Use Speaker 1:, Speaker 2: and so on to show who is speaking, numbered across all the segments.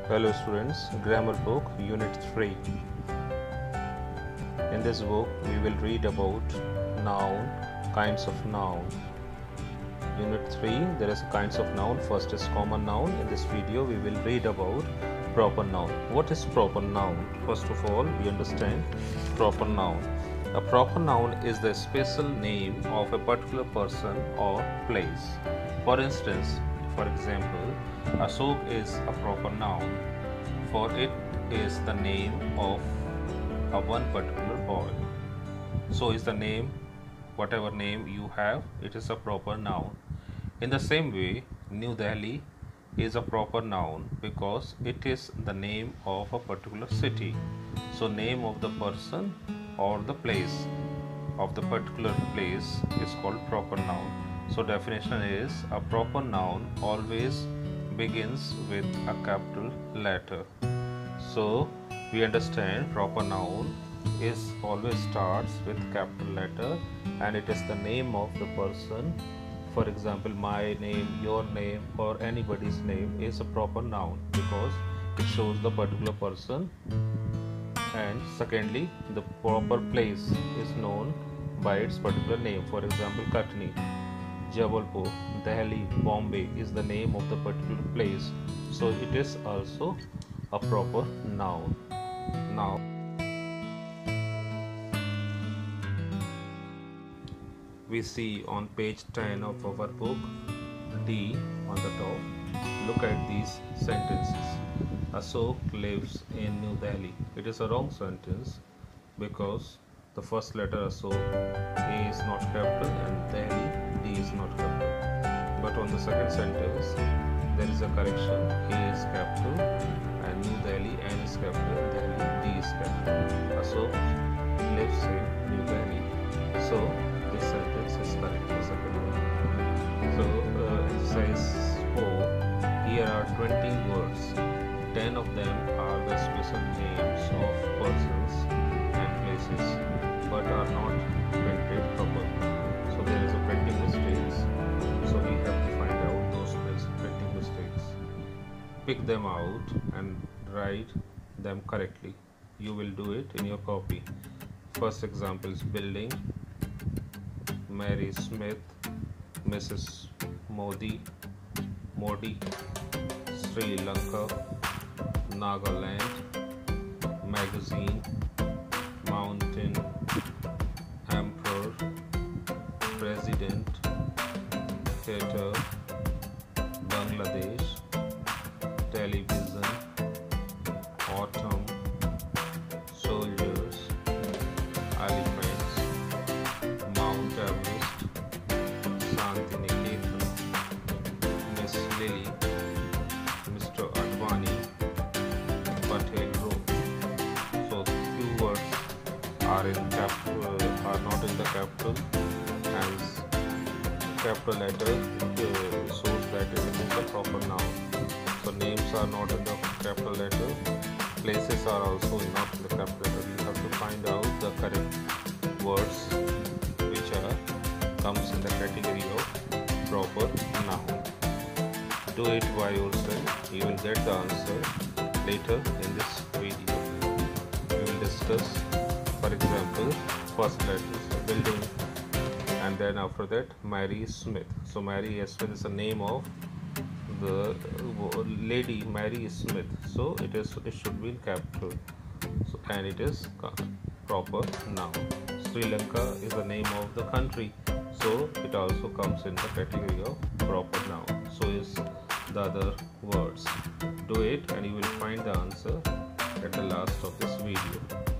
Speaker 1: Hello students, Grammar Book Unit 3. In this book we will read about noun, kinds of noun. Unit 3, there is kinds of noun. First is common noun. In this video we will read about proper noun. What is proper noun? First of all, we understand proper noun. A proper noun is the special name of a particular person or place. For instance, for example, Ashok is a proper noun, for it is the name of a one particular boy. So is the name, whatever name you have, it is a proper noun. In the same way, New Delhi is a proper noun because it is the name of a particular city. So name of the person or the place of the particular place is called proper noun. So definition is a proper noun always begins with a capital letter. So we understand proper noun is always starts with capital letter and it is the name of the person. For example, my name, your name or anybody's name is a proper noun because it shows the particular person. And secondly, the proper place is known by its particular name. For example, Katni, Jabalpur, Delhi, Bombay is the name of the particular place. So it is also a proper noun. Now, we see on page 10 of our book, D on the top. Look at these sentences. Ashok lives in New Delhi. It is a wrong sentence because the first letter Ashok A is not capital and Delhi D is not capital. But on the second sentence there is a correction. A is capital and New Delhi N is capital, Delhi D is capital. Ashok lives in New Delhi. So this sentence is correct. The second one. So exercise 4. Here are 20 words. 10 of them are the special names of persons and places but are not printed properly. So there is a printing mistakes. So we have to find out those printing mistakes. Pick them out and write them correctly. You will do it in your copy. First example is building, Mary Smith, Mrs. Modi, Sri Lanka, Nagaland, magazine, mountain, emperor, president, theater, Bangladesh, television, autumn, soldiers, elephants, Mount Everest, Shantiniketan, Miss Lily, Mr. Advani, Patel Road. So few words are in are not in the capital, as capital letter shows that it is a proper noun. So names are not in the capital letter. Places are also not in the capital letter. You have to find out the correct words which comes in the category of proper noun. Do it by yourself. You will get the answer later in this video. We will discuss, for example, first letters, building, and then after that Mary Smith. So Mary Smith is the name of the lady Mary Smith. So it should be in capital. So, and it is proper noun. Sri Lanka is the name of the country. So it also comes in the category of proper noun. So is the other words. Do it and you will find the answer at the last of this video.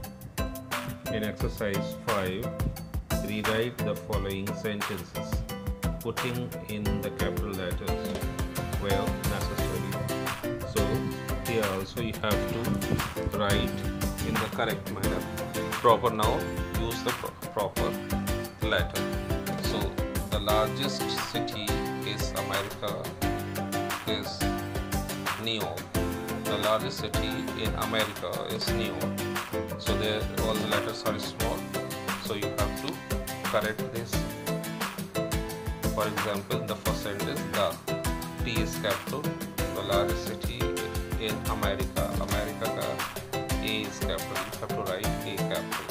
Speaker 1: In exercise 5, rewrite the following sentences, putting in the capital letters where necessary. So here also you have to write in the correct manner. Proper noun, use the proper letter. So the largest city is America is New York. The largest city in America is New York. So there all the letters are small. So you have to correct this. For example, the first sentence, the T is capital. The largest city in America. America का A is capital. You have to write A capital.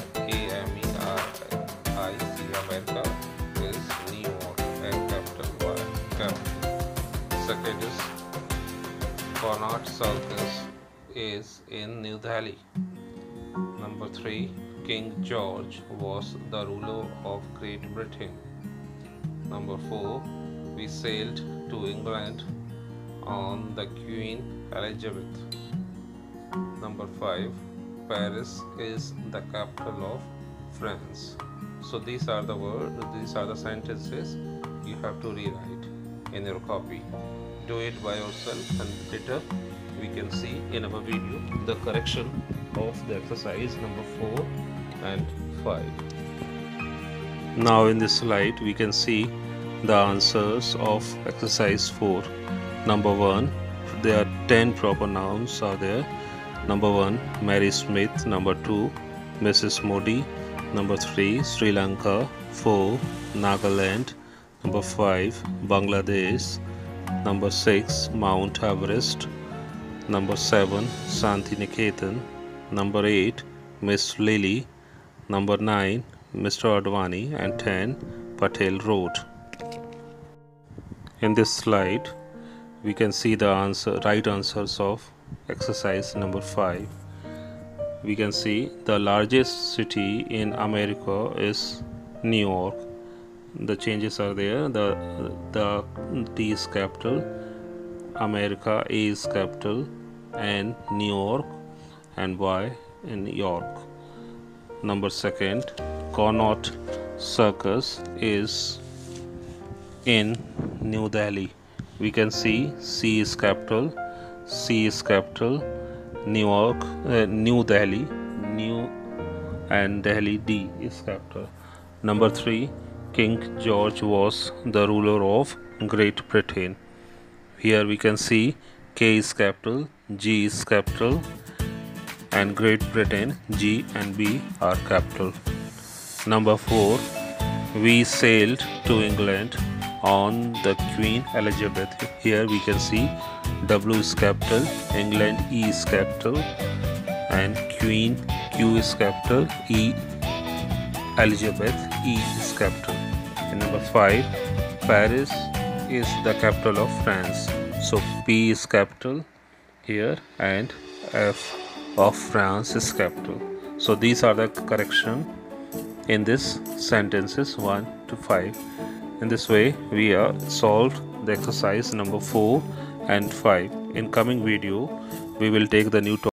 Speaker 1: AMERIC. America is New York and capital Y capital. Second is Connaught Circus is in New Delhi. Number 3, King George was the ruler of Great Britain. Number 4, we sailed to England on the Queen Elizabeth. Number 5, Paris is the capital of France. So these are the words, these are the sentences you have to rewrite in your copy. Do it by yourself, and later we can see in our video the correction of the exercise number 4 and 5. Now in this slide we can see the answers of exercise 4. Number 1, there are 10 proper nouns are there. Number 1, Mary Smith. Number 2, Mrs. Modi. Number 3, Sri Lanka. 4, Nagaland. Number 5, Bangladesh. Number 6, Mount Everest. Number 7, Santiniketan. Number 8, Miss Lily. Number 9, Mr. Advani. And 10, Patel Road. In this slide we can see the right answers of exercise number 5. We can see the largest city in America is New York. The changes are there. The T is capital, America A is capital, and New York and Y in York. Number 2, Connaught Circus is in New Delhi. We can see C is capital, C is capital, New York, New Delhi, New and Delhi D is capital. Number 3, King George was the ruler of Great Britain. Here we can see K is capital, G is capital, and Great Britain G and B are capital. Number 4, we sailed to England on the Queen Elizabeth. Here we can see W is capital, England E is capital, and Queen Q is capital, E Elizabeth E is capital. And number 5, Paris is the capital of France. So P is capital here and F of France is capital. So these are the correction in this sentences 1 to 5. In this way we are solved the exercise number 4 and 5. In coming video we will take the new topic.